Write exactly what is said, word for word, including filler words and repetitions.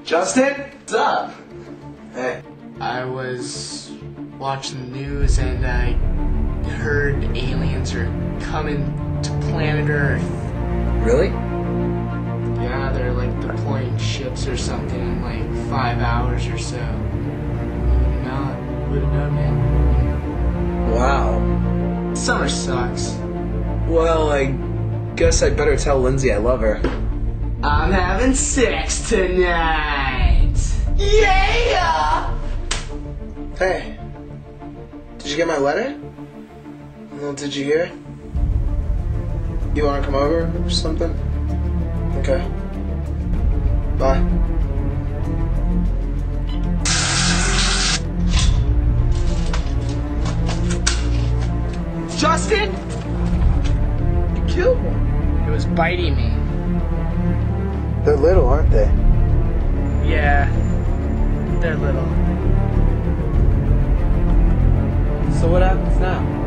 Justin? What's up? Hey. I was watching the news and I heard aliens are coming to planet Earth. Really? Yeah, they're like deploying ships or something in like five hours or so. Not, would've known, man. Wow. Summer sucks. Well, I guess I'd better tell Lindsay I love her. I'm having sex tonight. Yeah! Hey. Did you get my letter? Well, did you hear? You wanna come over or something? Okay. Bye. Justin? You killed one. It was biting me. They're little, aren't they? Yeah, they're little. So what happens now?